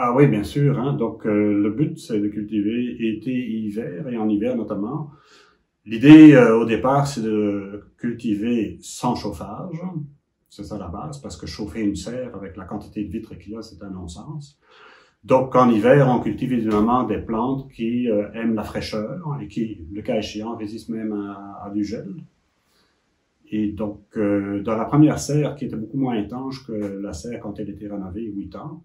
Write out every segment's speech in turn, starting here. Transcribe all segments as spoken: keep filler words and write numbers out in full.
Ah oui, bien sûr. Hein. Donc, euh, le but, c'est de cultiver été et hiver, et en hiver notamment. L'idée, euh, au départ, c'est de cultiver sans chauffage. C'est ça la base, parce que chauffer une serre avec la quantité de vitres qu'il y a, c'est un non-sens. Donc, en hiver, on cultive évidemment des plantes qui euh, aiment la fraîcheur et qui, le cas échéant, résistent même à, à du gel. Et donc, euh, dans la première serre, qui était beaucoup moins étanche que la serre quand elle était rénovée, huit ans,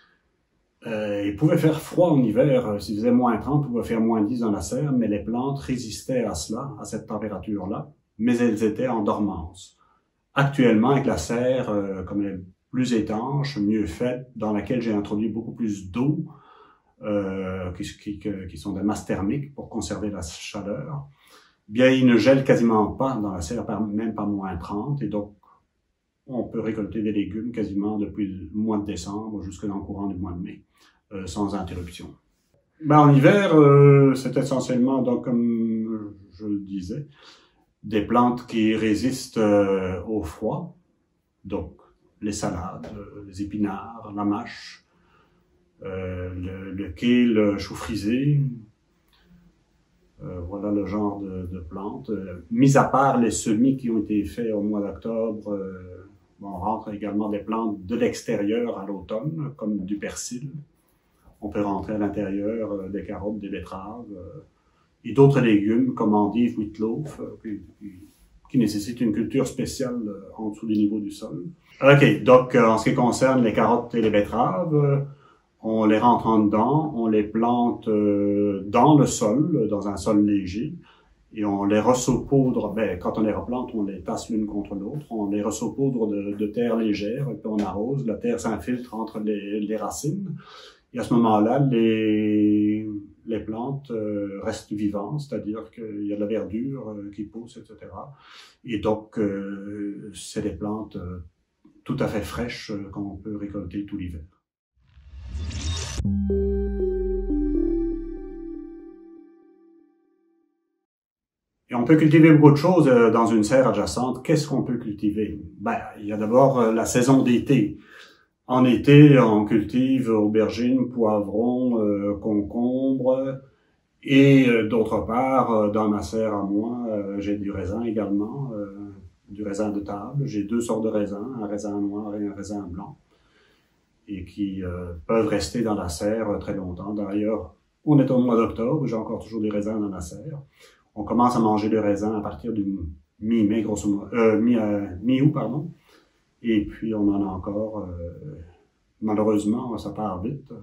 euh, il pouvait faire froid en hiver. S'il faisait moins trente, il pouvait faire moins dix dans la serre, mais les plantes résistaient à cela, à cette température-là, mais elles étaient en dormance. Actuellement, avec la serre, euh, comme elle est plus étanche, mieux faite, dans laquelle j'ai introduit beaucoup plus d'eau, euh, qui, qui, qui sont des masses thermiques pour conserver la chaleur, bien, il ne gèle quasiment pas dans la serre, même pas moins trente, et donc on peut récolter des légumes quasiment depuis le mois de décembre jusque dans le courant du mois de mai, euh, sans interruption. Ben, en hiver, euh, c'est essentiellement, donc, comme je le disais, des plantes qui résistent euh, au froid, donc les salades, les épinards, la mâche, euh, le, le kale, le chou frisé. Euh, voilà le genre de, de plantes. Euh, mis à part les semis qui ont été faits au mois d'octobre, euh, on rentre également des plantes de l'extérieur à l'automne, comme du persil. On peut rentrer à l'intérieur euh, des carottes, des betteraves, euh, et d'autres légumes comme endives, wheatloaf, euh, qui, qui nécessitent une culture spéciale euh, en dessous du niveau du sol. OK, donc euh, en ce qui concerne les carottes et les betteraves, euh, on les rentre en dedans, on les plante euh, dans le sol, dans un sol léger, et on les ressaupoudre. Ben, quand on les replante, on les tasse l'une contre l'autre, on les ressaupoudre de, de terre légère, et puis on arrose, la terre s'infiltre entre les, les racines, et à ce moment-là, les, les plantes euh, restent vivantes, c'est-à-dire qu'il y a de la verdure euh, qui pousse, et cetera. Et donc, euh, c'est des plantes euh, tout à fait fraîches euh, qu'on peut récolter tout l'hiver. Et on peut cultiver beaucoup de choses dans une serre adjacente. Qu'est-ce qu'on peut cultiver? Ben, il y a d'abord la saison d'été. En été, on cultive aubergines, poivrons, euh, concombres. Et euh, d'autre part, dans ma serre à moi, euh, j'ai du raisin également, euh, du raisin de table. J'ai deux sortes de raisins, un raisin noir et un raisin blanc, et qui euh, peuvent rester dans la serre très longtemps. D'ailleurs, on est au mois d'octobre, j'ai encore toujours des raisins dans la serre. On commence à manger des raisins à partir du mi-mai, grosso modo, euh, mi, euh, mi-août, pardon. Et puis, on en a encore, euh, malheureusement, ça part vite.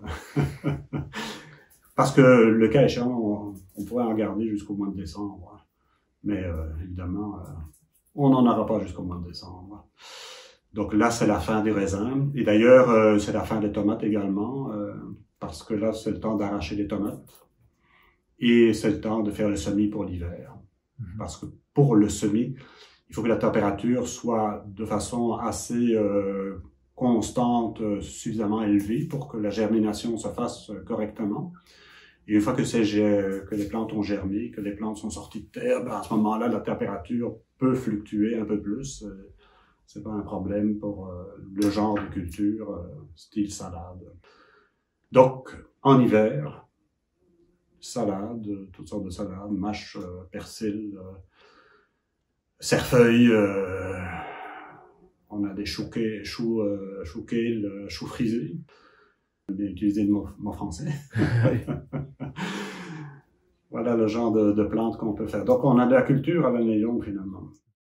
Parce que le cas échéant, on, on pourrait en garder jusqu'au mois de décembre. Mais euh, évidemment, euh, on n'en aura pas jusqu'au mois de décembre. Donc là, c'est la fin des raisins. Et d'ailleurs, euh, c'est la fin des tomates également, euh, parce que là, c'est le temps d'arracher les tomates. Et c'est le temps de faire le semis pour l'hiver. Mm-hmm. Parce que pour le semis, il faut que la température soit de façon assez euh, constante, suffisamment élevée pour que la germination se fasse correctement. Et une fois que, c'est, que les plantes ont germé, que les plantes sont sorties de terre, ben à ce moment-là, la température peut fluctuer un peu plus. C'est pas un problème pour euh, le genre de culture, euh, style salade. Donc, en hiver, salade, toutes sortes de salades, mâche, euh, persil, euh, cerfeuil, euh, on a des choux, choux, euh, choux kale, choux frisés. J'ai bien utilisé le mot, mot français. Voilà le genre de, de plantes qu'on peut faire. Donc, on a de la culture à l'année longue, finalement.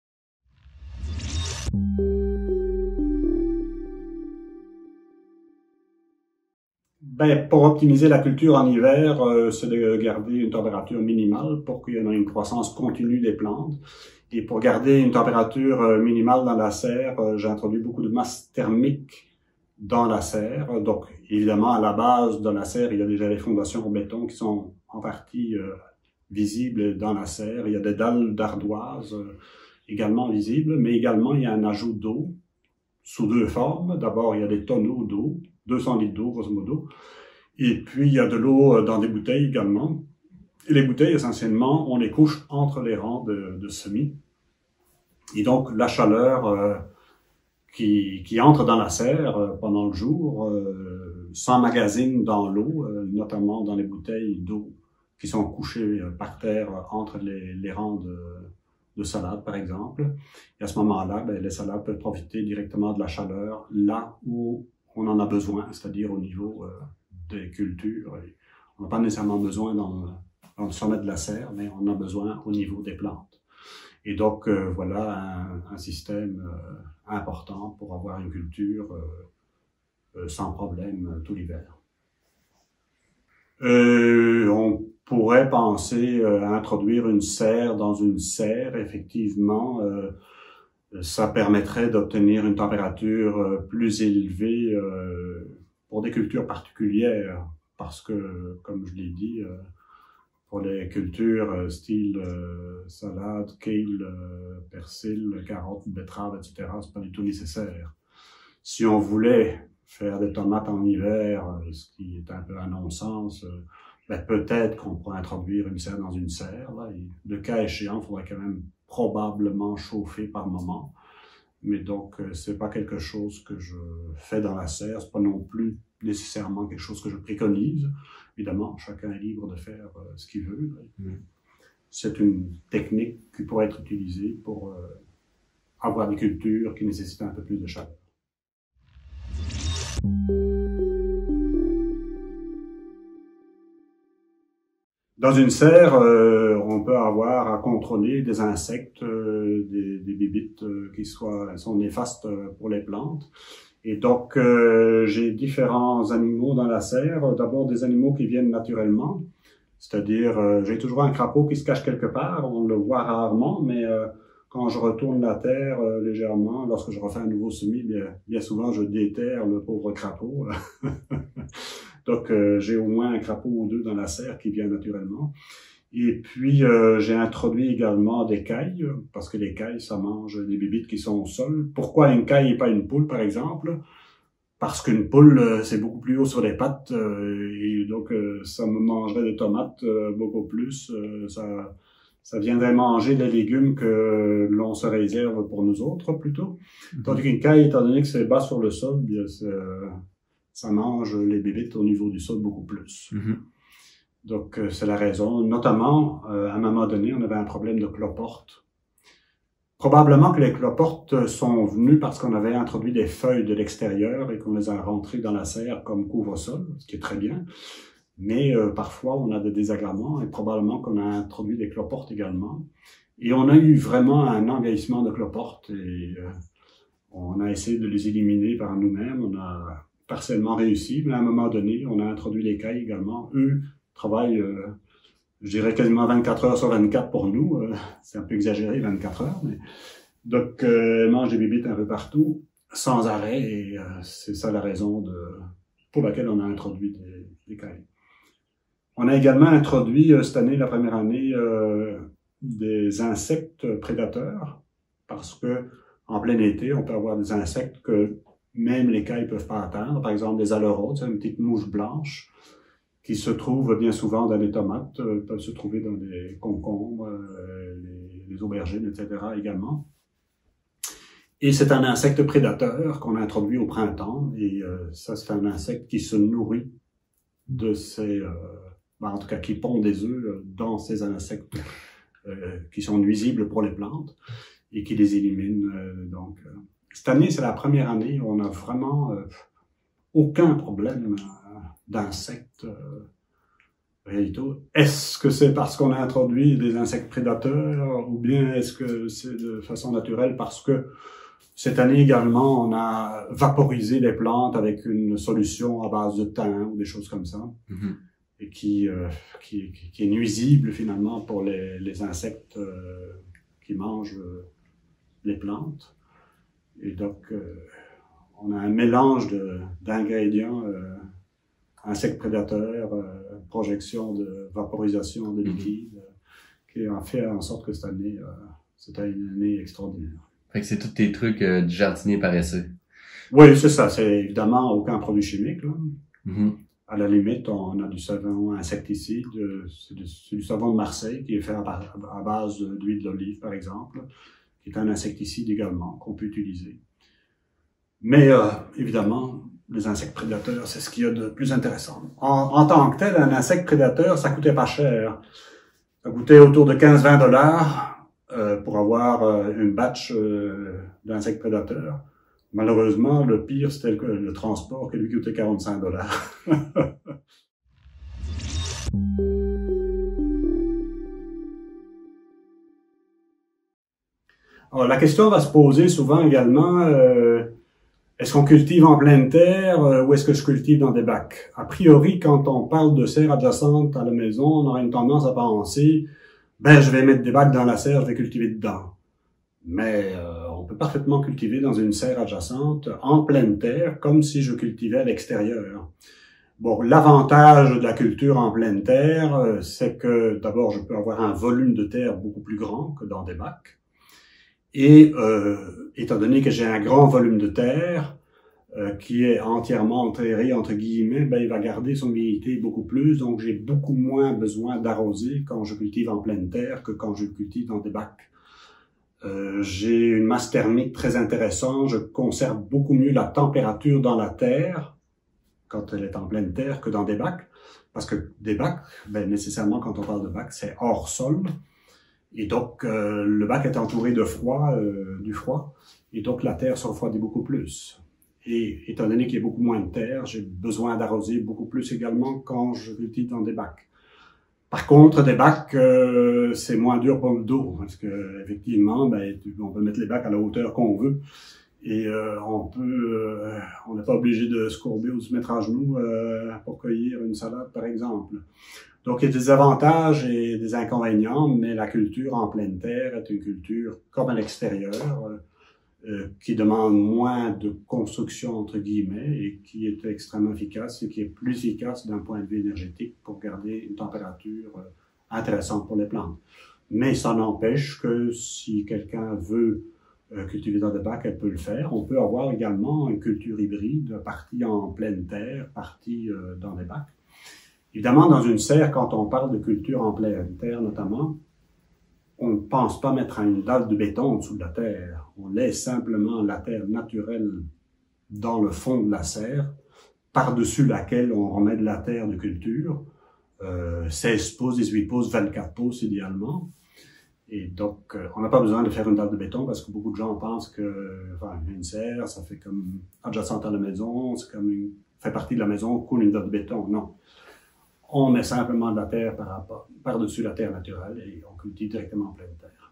Ben, pour optimiser la culture en hiver, euh, c'est de garder une température minimale pour qu'il y ait une croissance continue des plantes. Et pour garder une température euh, minimale dans la serre, euh, j'ai introduit beaucoup de masse thermique dans la serre. Donc, évidemment, à la base de la serre, il y a déjà les fondations en béton qui sont en partie euh, visibles dans la serre. Il y a des dalles d'ardoise euh, également visibles, mais également, il y a un ajout d'eau sous deux formes. D'abord, il y a des tonneaux d'eau, deux cents litres d'eau, grosso modo. Et puis, il y a de l'eau dans des bouteilles également. Et les bouteilles, essentiellement, on les couche entre les rangs de, de semis. Et donc, la chaleur euh, qui, qui entre dans la serre euh, pendant le jour euh, s'emmagasinent dans l'eau, euh, notamment dans les bouteilles d'eau qui sont couchées euh, par terre euh, entre les, les rangs de, de salade, par exemple. Et à ce moment-là, ben, les salades peuvent profiter directement de la chaleur là où on en a besoin, c'est-à-dire au niveau euh, des cultures. Et on n'a pas nécessairement besoin dans, dans le sommet de la serre, mais on a besoin au niveau des plantes. Et donc, euh, voilà un, un système euh, important pour avoir une culture euh, euh, sans problème euh, tout l'hiver. Euh, on pourrait penser euh, à introduire une serre dans une serre. Effectivement, euh, ça permettrait d'obtenir une température euh, plus élevée euh, pour des cultures particulières, parce que, comme je l'ai dit, euh, pour les cultures euh, style euh, salade, kale, euh, persil, carottes, betteraves, et cetera, c'est pas du tout nécessaire. Si on voulait faire des tomates en hiver, euh, ce qui est un peu un non-sens, euh, ben peut-être qu'on pourrait introduire une serre dans une serre. Là, et le cas échéant, il faudrait quand même probablement chauffer par moment. Mais donc, euh, c'est pas quelque chose que je fais dans la serre, c'est pas non plus nécessairement quelque chose que je préconise. Évidemment, chacun est libre de faire euh, ce qu'il veut. Mm. C'est une technique qui pourrait être utilisée pour euh, avoir des cultures qui nécessitent un peu plus de chaleur. Dans une serre, euh, on peut avoir à contrôler des insectes, euh, des, des bébites euh, qui soient, sont néfastes pour les plantes. Et donc, euh, j'ai différents animaux dans la serre. D'abord, des animaux qui viennent naturellement. C'est-à-dire, euh, j'ai toujours un crapaud qui se cache quelque part. On le voit rarement, mais euh, quand je retourne la terre euh, légèrement, lorsque je refais un nouveau semis, bien, bien souvent, je déterre le pauvre crapaud. Donc, euh, j'ai au moins un crapaud ou deux dans la serre qui vient naturellement. Et puis, euh, j'ai introduit également des cailles, parce que les cailles, ça mange des bébites qui sont au sol. Pourquoi une caille et pas une poule, par exemple? Parce qu'une poule, euh, c'est beaucoup plus haut sur les pattes, euh, et donc euh, ça me mangerait des tomates euh, beaucoup plus. Euh, ça, ça viendrait manger des légumes que l'on se réserve pour nous autres, plutôt. Mm-hmm. Tandis qu'une caille, étant donné que c'est bas sur le sol, bien, ça mange les bébites au niveau du sol beaucoup plus. Mm-hmm. Donc, euh, c'est la raison. Notamment, euh, à un moment donné, on avait un problème de cloportes. Probablement que les cloportes sont venues parce qu'on avait introduit des feuilles de l'extérieur et qu'on les a rentrées dans la serre comme couvre-sol, ce qui est très bien. Mais euh, parfois, on a des désagréments et probablement qu'on a introduit des cloportes également. Et on a eu vraiment un envahissement de cloportes et euh, on a essayé de les éliminer par nous-mêmes. On a partiellement réussi, mais à un moment donné, on a introduit les cailles également. Eux travaillent, euh, je dirais, quasiment vingt-quatre heures sur vingt-quatre pour nous. Euh, c'est un peu exagéré, vingt-quatre heures. Mais... Donc, euh, elles mangent des bébites un peu partout, sans arrêt, et euh, c'est ça la raison de... pour laquelle on a introduit des, des cailles. On a également introduit, euh, cette année, la première année, euh, des insectes prédateurs, parce que en plein été, on peut avoir des insectes que même les cailles ne peuvent pas atteindre. Par exemple, des aleraudes, c'est une petite mouche blanche qui se trouve bien souvent dans les tomates, euh, peuvent se trouver dans les concombres, euh, les, les aubergines, et cetera également. Et c'est un insecte prédateur qu'on a introduit au printemps. Et euh, ça, c'est un insecte qui se nourrit de ces... Euh, ben, en tout cas, qui pond des œufs dans ces insectes euh, qui sont nuisibles pour les plantes et qui les élimine. Euh, donc, euh, cette année, c'est la première année où on n'a vraiment euh, aucun problème euh, d'insectes. Euh, est-ce que c'est parce qu'on a introduit des insectes prédateurs ou bien est-ce que c'est de façon naturelle parce que cette année également, on a vaporisé les plantes avec une solution à base de thym ou des choses comme ça, mm-hmm. et qui, euh, qui, qui est nuisible finalement pour les, les insectes euh, qui mangent euh, les plantes. Et donc, euh, on a un mélange d'ingrédients, euh, insectes prédateurs, euh, projection de vaporisation de liquide, euh, qui a fait en sorte que cette année, euh, c'était une année extraordinaire. Fait que c'est tous tes trucs euh, du jardinier paresseux. Oui, c'est ça. C'est évidemment aucun produit chimique, là. Mm-hmm. À la limite, on a du savon insecticide, c'est du, du savon de Marseille qui est fait à, à base d'huile d'olive, par exemple, qui est un insecticide également qu'on peut utiliser. Mais euh, évidemment, les insectes prédateurs, c'est ce qu'il y a de plus intéressant. En, en tant que tel, un insecte prédateur, ça coûtait pas cher. Ça coûtait autour de quinze à vingt dollars euh, pour avoir euh, une batch euh, d'insectes prédateurs. Malheureusement, le pire, c'était le, le transport qui lui coûtait quarante-cinq dollars. Alors, la question va se poser souvent également, euh, est-ce qu'on cultive en pleine terre euh, ou est-ce que je cultive dans des bacs? A priori, quand on parle de serre adjacente à la maison, on aurait une tendance à penser, ben je vais mettre des bacs dans la serre, je vais cultiver dedans. Mais euh, on peut parfaitement cultiver dans une serre adjacente en pleine terre, comme si je cultivais à l'extérieur. Bon, l'avantage de la culture en pleine terre, euh, c'est que d'abord je peux avoir un volume de terre beaucoup plus grand que dans des bacs. Et euh, étant donné que j'ai un grand volume de terre euh, qui est entièrement enterré, entre guillemets, ben, il va garder son humidité beaucoup plus, donc j'ai beaucoup moins besoin d'arroser quand je cultive en pleine terre que quand je cultive dans des bacs. Euh, j'ai une masse thermique très intéressante, je conserve beaucoup mieux la température dans la terre quand elle est en pleine terre que dans des bacs, parce que des bacs, ben, nécessairement quand on parle de bacs, c'est hors sol. Et donc, euh, le bac est entouré de froid, euh, du froid, et donc la terre se refroidit beaucoup plus. Et étant donné qu'il y a beaucoup moins de terre, j'ai besoin d'arroser beaucoup plus également quand je cultive dans des bacs. Par contre, des bacs, euh, c'est moins dur pour le dos, parce que effectivement, ben, on peut mettre les bacs à la hauteur qu'on veut, et euh, on peut, euh, on n'est pas obligé de se courber ou de se mettre à genoux euh, pour cueillir une salade, par exemple. Donc, il y a des avantages et des inconvénients, mais la culture en pleine terre est une culture comme à l'extérieur, euh, qui demande moins de construction, entre guillemets, et qui est extrêmement efficace et qui est plus efficace d'un point de vue énergétique pour garder une température euh, intéressante pour les plantes. Mais ça n'empêche que si quelqu'un veut euh, cultiver dans des bacs, elle peut le faire. On peut avoir également une culture hybride, partie en pleine terre, partie euh, dans des bacs. Évidemment, dans une serre, quand on parle de culture en pleine terre notamment, on ne pense pas mettre une dalle de béton en dessous de la terre. On laisse simplement la terre naturelle dans le fond de la serre, par-dessus laquelle on remet de la terre de culture, euh, seize pouces, dix-huit pouces, vingt-quatre pouces idéalement. Et donc, euh, on n'a pas besoin de faire une dalle de béton parce que beaucoup de gens pensent que enfin, une serre, ça fait comme adjacente à la maison, c'est comme une, fait partie de la maison, coule une dalle de béton. Non. On met simplement de la terre par, par-dessus la terre naturelle et on cultive directement en pleine terre.